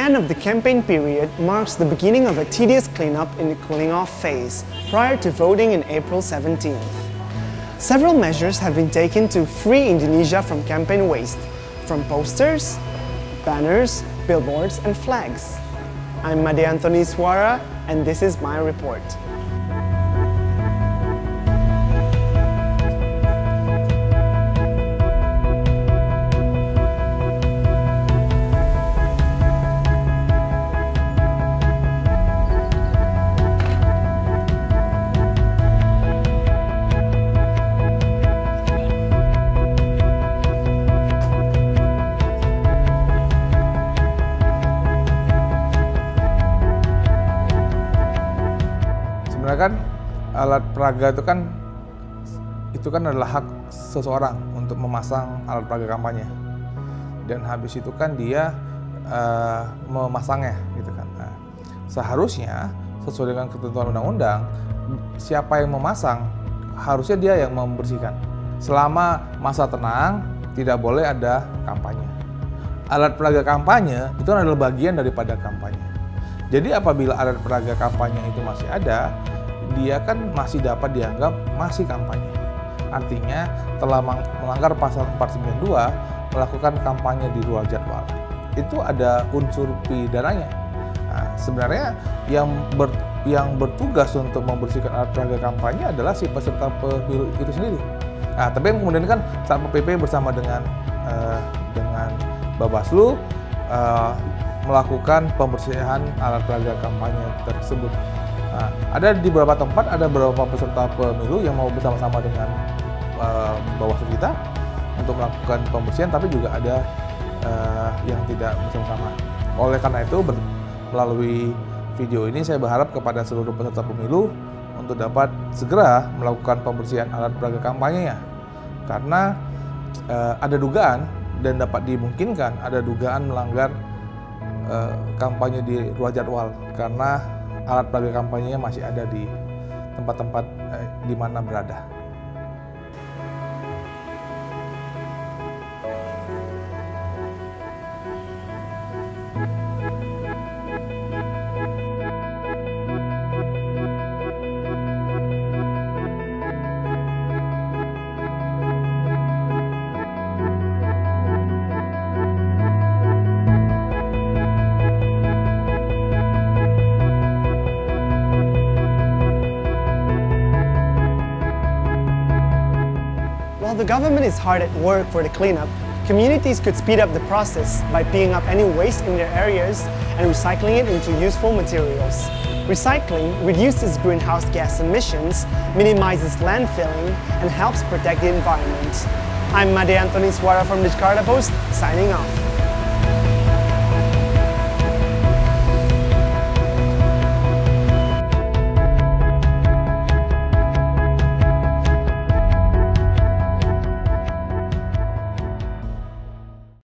end of the campaign period marks the beginning of a tedious cleanup in the cooling-off phase prior to voting in April 17th. Several measures have been taken to free Indonesia from campaign waste, from posters, banners, billboards, and flags. I'm Iswara, and this is my report. Sebenarnya kan alat peraga itu kan adalah hak seseorang untuk memasang alat peraga kampanye, dan habis itu kan dia memasangnya gitu kan. Nah, seharusnya sesuai dengan ketentuan undang-undang, siapa yang memasang harusnya dia yang membersihkan. Selama masa tenang tidak boleh ada kampanye. Alat peraga kampanye itu adalah bagian daripada kampanye. Jadi apabila alat peraga kampanye itu masih ada, dia kan masih dapat dianggap masih kampanye. Artinya telah melanggar pasal 492 melakukan kampanye di luar jadwal. Itu ada unsur pidananya. Nah, sebenarnya yang bertugas untuk membersihkan alat peraga kampanye adalah si peserta pemilu itu sendiri. Nah, tapi kemudian kan Satpol PP bersama dengan Bawaslu melakukan pembersihan alat peraga kampanye tersebut. Nah, ada di beberapa tempat, ada beberapa peserta pemilu yang mau bersama-sama dengan Bawaslu kita untuk melakukan pembersihan, tapi juga ada yang tidak bersama-sama. Oleh karena itu, melalui video ini saya berharap kepada seluruh peserta pemilu untuk dapat segera melakukan pembersihan alat peraga kampanye-nya. Karena ada dugaan dan dapat dimungkinkan ada dugaan melanggar kampanye di luar jadwal karena alat peraga kampanyenya masih ada di tempat-tempat di mana berada. While the government is hard at work for the cleanup, communities could speed up the process by picking up any waste in their areas and recycling it into useful materials. Recycling reduces greenhouse gas emissions, minimizes landfilling, and helps protect the environment. I'm Iswara from the Jakarta Post, signing off.